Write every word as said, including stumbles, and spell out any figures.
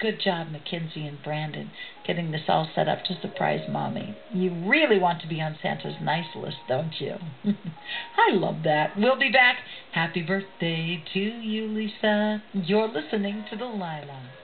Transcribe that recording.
Good job, Mackenzie and Brandon, getting this all set up to surprise Mommy. You really want to be on Santa's nice list, don't you? I love that. We'll be back. Happy birthday to you, Lisa. You're listening to the Lilacs.